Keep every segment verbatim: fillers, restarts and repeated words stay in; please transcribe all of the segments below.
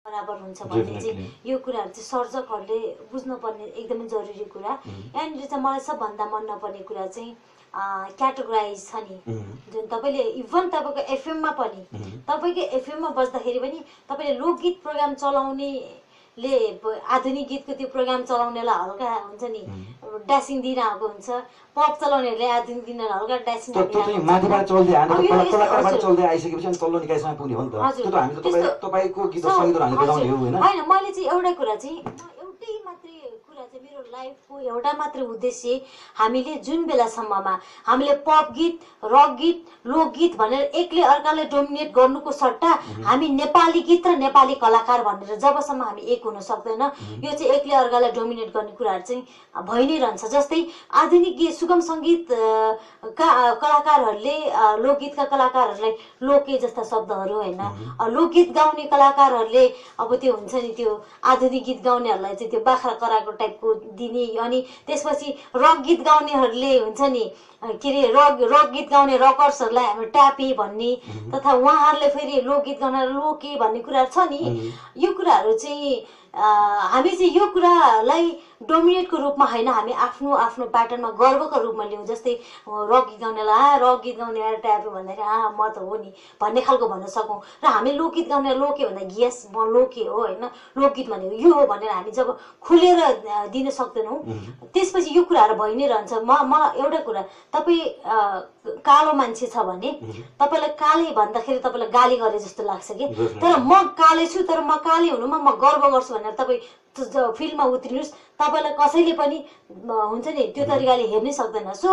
बराबर हुन्छ भन्ने चाहिँ यो कुराहरू चाहिँ सर्जकहरूले बुझ्नुपर्ने एकदमै जरुरी कुरा। यहाँनिर चाहिँ मलाई सबभन्दा मन नपर्ने कुरा चाहिँ क्याटेगोराइज छ नि, जुन तपाईँले इभन तपाईँको एफएममा पनि तपाईँको एफएममा बस्दाखेरि पनि तपाईँले लोकगीत प्रोग्राम चलाउने ले आधुनिक गीतको त्यो प्रोग्राम चलाउनेलाई हल्का हुन्छ नि ड्यासिङ दिइरहेको हुन्छ, पप चलाउनेहरूले आधुनिक दिनलाई हल्का ड्यासिङ दिइरहेको हुन्छ। माथिबाट चल्दै हामी कलाकारबाट चल्दै आइसकेपछि अनि तल्लो निकायसँग पुग्ने हो नि त। त्यो त हामी त तपाईँ तपाईँको गीत सङ्गीतहरू हामी बजाउने हो हैन। हैन मैले चाहिँ एउटा कुरा चाहिँ एउटै मात्रै कुरा चाहिँ मेरो लाइफको एउटा मात्रै उद्देश्य हामीले जुन बेलासम्ममा हामीले पप गीत, रक गीत, लोकगीत भनेर एकले अर्काले डोमिनेट गर्नुको सट्टा हामी नेपाली गीत र नेपाली कलाकार भनेर जबसम्म हामी एक हुन सक्दैन, यो चाहिँ एकले अर्कालाई डोमिनेट गर्ने कुराहरू चाहिँ भइ नै रहन्छ। जस्तै आधुनिक गीत सुगम सङ्गीत का कलाकारहरूले लोकगीतका कलाकारहरूलाई लोके जस्ता शब्दहरू होइन, लोकगीत गाउने कलाकारहरूले अब त्यो हुन्छ नि त्यो आधुनिक गीत गाउनेहरूलाई चाहिँ त्यो बाख्रा कराएको टाइपको दिने, अनि त्यसपछि रक गीत गाउनेहरूले हुन्छ नि के अरे रक रक गीत गाउने रकर्सहरूलाई हामी ट्यापी भन्ने, तथा उहाँहरूले फेरि लोकगीत गाउने लोके भन्ने कुराहरू छ नि। यो कुराहरू चाहिँ हामी चाहिँ यो कुरालाई डोमिनेटको रूपमा होइन, हामी आफ्नो आफ्नो प्याटर्नमा गर्वको रूपमा लिउँ। जस्तै रक गीत गाउनेलाई आ रक गीत गाउने ट्यापी भन्दाखेरि आ म त हो नि भन्ने खालको भन्न सकौँ, र हामी लोकगीत गाउने लोके भन्दा यस म लोके हो होइन, लोकगीत भनेको यो हो भनेर हामी जब खुलेर दिन सक्दैनौँ त्यसपछि यो कुराहरू भइ नै रहन्छ। म म एउटा कुरा, तपाईँ कालो मान्छे छ भने तपाईँलाई काले भन्दाखेरि तपाईँलाई गाली गरे जस्तो लाग्छ कि, तर म काले छु तर म काले हुनुमा म गर्व गर्छु भनेर तपाईँ फिल्डमा उत्रिनुहोस्, तपाईँलाई कसैले पनि हुन्छ नि त्यो तरिकाले हेर्नै सक्दैन। सो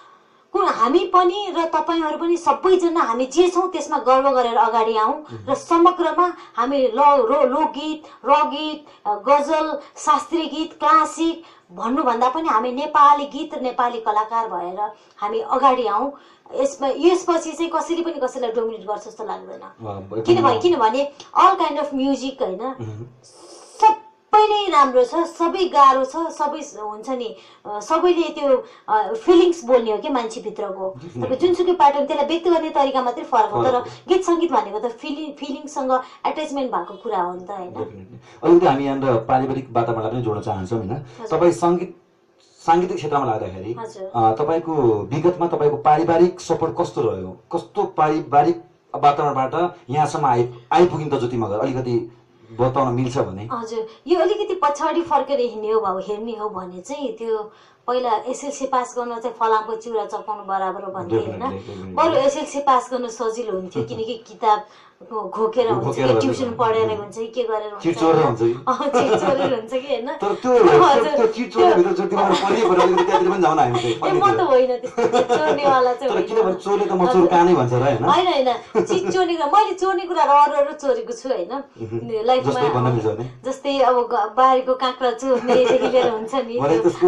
हामी पनि र तपाईँहरू पनि सबैजना हामी जे छौँ त्यसमा गर्व गरेर अगाडि आउँ, र समग्रमा हामी ल लोकगीत, रक गीत, गजल, शास्त्रीय गीत, क्लासिक भन्नुभन्दा पनि हामी नेपाली गीत र नेपाली कलाकार भएर हामी अगाडि आउँ। यसमा यसपछि चाहिँ कसैले पनि कसैलाई डोमिनेट गर्छ जस्तो लाग्दैन, किनभने किनभने अल काइन्ड अफ म्युजिक होइन सबै नै राम्रो छ, सबै गाह्रो छ, सबै हुन्छ नि सबैले त्यो फिलिङ्स बोल्ने हो कि मान्छेभित्रको। तपाईँ जुनसुकै प्याटर्न त्यसलाई व्यक्त गर्ने तरिका मात्रै फरक हो, तर गीत सङ्गीत भनेको त फिलिङ फिलिङसँग एट्याचमेन्ट भएको कुरा हो नि त होइन। अलिकति हामी यहाँनिर पारिवारिक वातावरणलाई पनि जोड्न चाहन्छौँ होइन। तपाईँ सङ्गीत साङ्गीतिक क्षेत्रमा लाग्दाखेरि तपाईँको विगतमा तपाईँको पारिवारिक सपोर्ट कस्तो रह्यो, कस्तो पारिवारिक वातावरणबाट यहाँसम्म आइ आइपुगिन् त ज्योति मगर, अलिकति बताउन मिल्छ भने? हजुर, यो अलिकति पछाडि फर्केर हिँड्ने हो भयो हेर्ने हो भने चाहिँ त्यो पहिला एसएलसी पास गर्न चाहिँ फलामको चिउरा चपाउनु बराबर हो भन्थे होइन, बरु एसएलसी पास गर्न सजिलो हुन्थ्यो किनकि किताब घोकेर हुन्छ कि ट्युसन पढेर हुन्छ कि के गरेर हुन्छ चिचोरेर हुन्छ कि चिचोरेर हुन्छ कि होइन। तर त्यो त्यो चिचोरेभित्र ज्योतिमा परि परेर अलिकति त्यहाँतिर पनि जाउन हामी चाहिँ। ए म त होइन त्यस्तो चोर्नेवाला चाहिँ तर किनभने चोरले त म चोर कानै भन्छ र हैन। हैन हैन चिचोर्ने कुरा मैले चोर्ने कुरा अरू अरू चोरेको छु हैन लाइफमा, जस्तै अब बारीको काँक्रा चोर्नेदेखि लिएर हुन्छ नि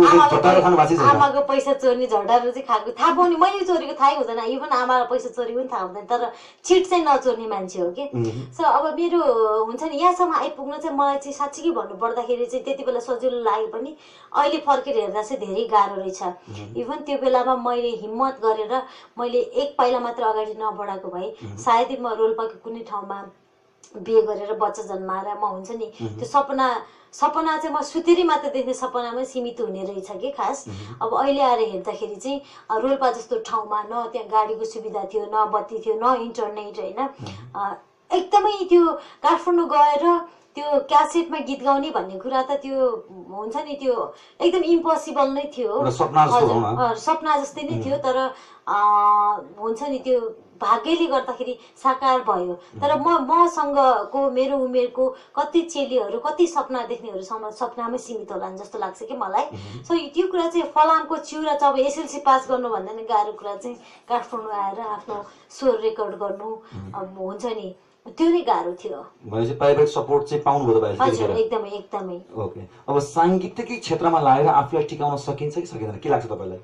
आमाको पैसा चोर्ने झडाहरू चाहिँ खाएको थाहा पाउने, मैले चोरेको थाहै हुँदैन, इभन आमालाई पैसा चोरेको पनि थाहा हुँदैन, तर चिट चाहिँ नचोर्ने मान्छे हो कि। सो अब मेरो हुन्छ नि यहाँसम्म आइपुग्न चाहिँ मलाई चाहिँ साँच्चीकै भन्नु पर्दाखेरि चाहिँ त्यति बेला सजिलो लागे पनि अहिले फर्केर हेर्दा चाहिँ धेरै गाह्रो रहेछ। इभन त्यो बेलामा मैले हिम्मत गरेर मैले एक पाइला मात्र अगाडि नबढाएको भए सायदै म रोल्पाको कुनै ठाउँमा बिहे गरेर बच्चा जन्माएर म हुन्छ नि त्यो सपना सपना चाहिँ म सुतेरै मात्र देख्ने सपनामै सीमित हुने रहेछ कि खास। अब अहिले आएर हेर्दाखेरि चाहिँ रोल्पा जस्तो ठाउँमा न त्यहाँ गाडीको सुविधा थियो, न बत्ती थियो, न इन्टरनेट होइन, एकदमै त्यो काठमाडौँ गएर त्यो क्यासेटमा गीत गाउने भन्ने कुरा त त्यो हुन्छ नि त्यो एकदम इम्पोसिबल नै थियो, सपना जस्तै नै थियो। तर हुन्छ नि त्यो भाग्यले गर्दाखेरि साकार भयो। तर म मसँगको मेरो उमेरको कति चेलीहरू कति सपना देख्नेहरूसम्म सपनामै सीमित होला जस्तो लाग्छ कि मलाई। सो त्यो कुरा चाहिँ फलामको चिउरा चाहिँ अब एसएलसी पास गर्नुभन्दा नि गाह्रो कुरा चाहिँ काठमाडौँ आएर आफ्नो स्वर रेकर्ड गर्नु अब हुन्छ नि त्यो नै गाह्रो थियो। भनेपछि पारिवारिक सपोर्ट चाहिँ पाउनुभयो तपाईले? हजुर एकदमै एकदमै। ओके, अब साङ्गीतिक क्षेत्रमा लागेर आफूलाई टिकाउन सकिन्छ कि सकिँदैन के लाग्छ तपाईलाई?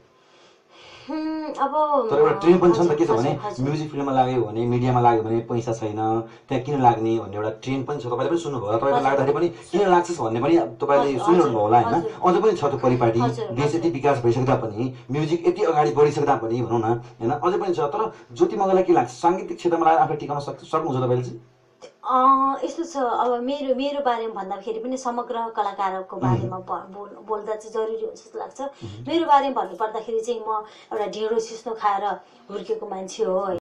अब तर एउटा ट्रेन पनि छ नि त, के छ भने म्युजिक फिल्डमा लाग्यो भने मिडियामा लाग्यो भने पैसा छैन त्यहाँ किन लाग्ने भन्ने एउटा ट्रेन पनि छ, तपाईँले पनि सुन्नुभयो होला, तपाईँले लाग्दाखेरि पनि किन लाग्छ भन्ने पनि तपाईँले सुनिरहनु भयो होला होइन। अझ पनि छ त्यो परिपाटी, देश यति विकास भइसक्दा पनि म्युजिक यति अगाडि बढिसक्दा पनि भनौँ न होइन अझै पनि छ। तर ज्योति मगरलाई के लाग्छ साङ्गीतिक क्षेत्रमा लागेर आफूलाई टिकाउन सक् सक्नुहुन्छ तपाईँले चाहिँ? अँ, यस्तो छ अब मेरो मेरो बारेमा भन्दाखेरि पनि समग्र कलाकारको बारेमा भ- बोल बोल्दा चाहिँ जरुरी हुन्छ जस्तो लाग्छ। मेरो बारेमा भन्नुपर्दाखेरि चाहिँ म एउटा ढिँडो सिस्नो खाएर हुर्केको मान्छे हो होइन।